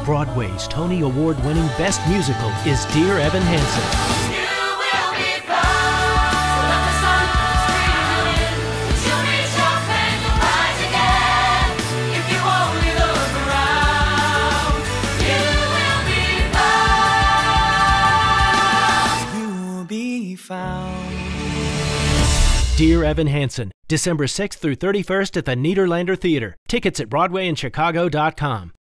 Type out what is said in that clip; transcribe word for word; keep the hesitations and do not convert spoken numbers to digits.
Broadway's Tony Award-winning Best Musical is Dear Evan Hansen. Dear Evan Hansen, December sixth through thirty-first at the Nederlander Theater. Tickets at Broadway and Chicago dot com.